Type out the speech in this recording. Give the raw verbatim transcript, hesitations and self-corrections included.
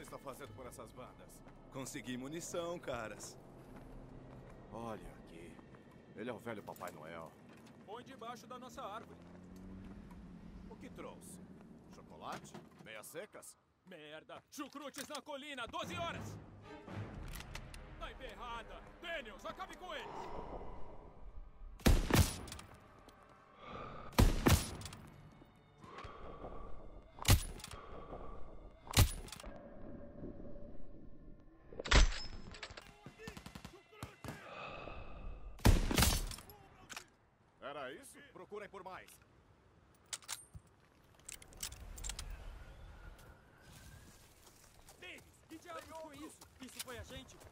está fazendo por essas bandas? Consegui munição, caras. Olha aqui. Ele é o velho Papai Noel. Põe debaixo da nossa árvore. O que trouxe? Chocolate? Meias secas? Merda! Chucrutes na colina, doze horas! Tá emperrada! Daniels, acabe com eles! Era isso? Procurem por mais. Davis, que diabos foi isso? Isso foi a gente?